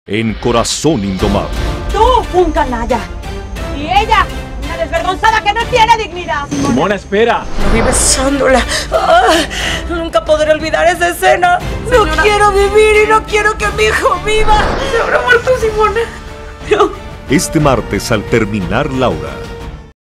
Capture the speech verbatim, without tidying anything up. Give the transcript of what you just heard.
En Corazón Indomable. Tú, un canalla. Y ella, una desvergonzada que no tiene dignidad. Simona, espera. Lo vi besándola. Ah, nunca podré olvidar esa escena. No Señora. quiero vivir y no quiero que mi hijo viva. Se habrá muerto Simona. No. Este martes al terminar Laura.